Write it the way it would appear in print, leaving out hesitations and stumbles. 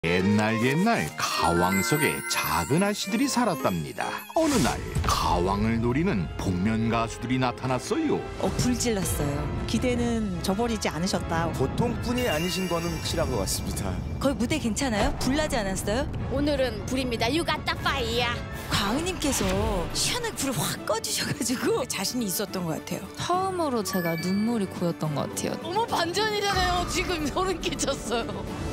옛날 가왕석에 작은 아씨들이 살았답니다. 어느 날 가왕을 노리는 복면 가수들이 나타났어요. 불질렀어요. 기대는 저버리지 않으셨다. 보통 분이 아니신 거는 확실한 것 같습니다. 거의 무대 괜찮아요? 불나지 않았어요? 오늘은 불입니다. You got the fire. 광희님께서 시원하게 불을 확 꺼주셔가지고 자신이 있었던 것 같아요. 처음으로 제가 눈물이 고였던 것 같아요. 너무 반전이잖아요. 지금 소름 끼쳤어요.